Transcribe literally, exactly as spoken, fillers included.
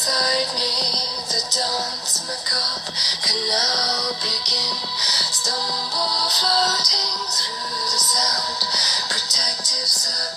beside me, the dance macabre can now begin. Stumble floating through the sound, protective circle.